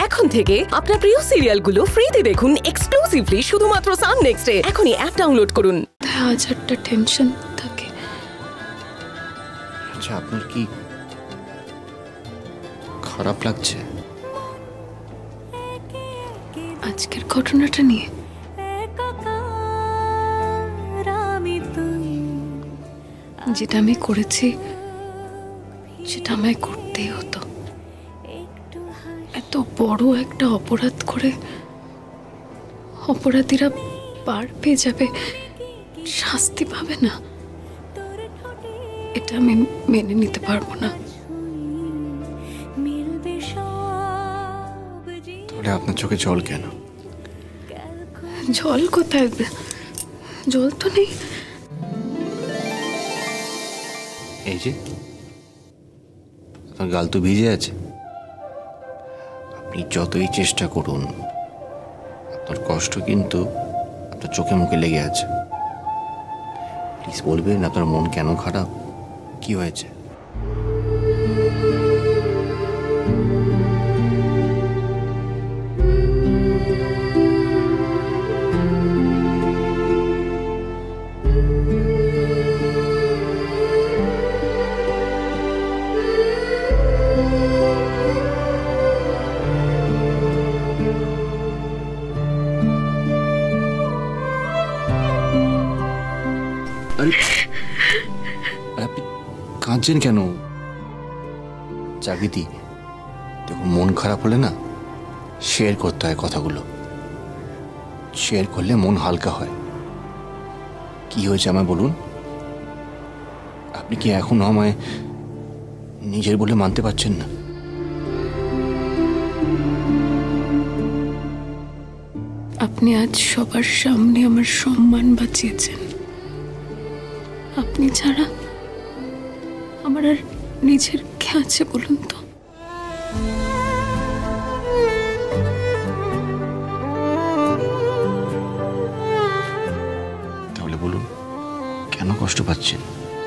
এখন থেকে আপনার প্রিয় সিরিয়ালগুলো ফ্রিতে দেখুন এক্সক্লুসিভলি শুধুমাত্র সান নেক্সটে। এখনই অ্যাপ ডাউনলোড করুন। হাজারটা টেনশন থাকে। আচ্ছা, আপনার কি খারাপ লাগছে আজকের ঘটনাটা নিয়ে? যেটা আমি করেছি সেটা আমায় করতেই হতো। এত বড় একটা অপরাধ করে অপরাধীরা পার পেয়ে যাবে, শাস্তি পাবে না, এটা আমি মেনে নিতে পারবো না। তাহলে আপনার চোখে জল কেন? জল কোথায়? জল তো নেই। এই যে আপনার গাল তো ভিজে আছে। আপনি যতই চেষ্টা করুন, আপনার কষ্ট কিন্তু আপনার চোখে মুখে লেগে আছে। প্লিজ বলবেন আপনার মন কেন খারাপ, কি হয়েছে? আপনি কাঁদছেন কেন? জাগৃতি, দেখুন, মন খারাপ হলে না শেয়ার করতে হয় কথাগুলো। শেয়ার করলে মন হালকা হয়। কি হয়েছে আমায় বলুন। আপনি কি এখনো আমায় নিজের বলে মানতে পারছেন না? আপনি আজ সবার সামনে আমার সম্মান বাঁচিয়েছেন। আপনি ছাড়া আমার আর নিজের কে আছে বলুন তো? তাহলে বলুন, কেন কষ্ট পাচ্ছেন?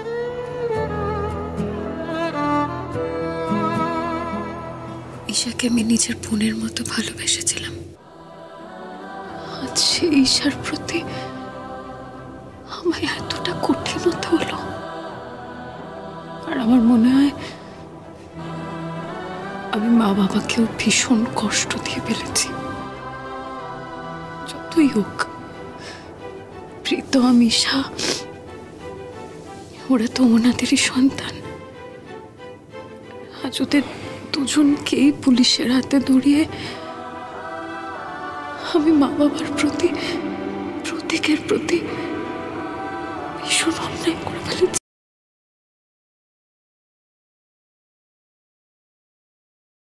ঈশাকে আমি নিজের বোনের মতো ভালোবেসেছিলাম। আজ সেই ঈশার প্রতি আমায় এতটা কঠিন হতে হলো। আর আমার মনে হয় আমি মা বাবাকেও ভীষণ কষ্ট দিয়ে ফেলেছি। যতই হোক, প্রীতম, ঈশা, ওরা তো ওনাদেরই সন্তান। আজ ওদের দুজনকেই পুলিশের হাতে ধরিয়ে আমি মা বাবার প্রতি, প্রতীকের প্রতি ভীষণ অন্যায় করে ফেলেছি।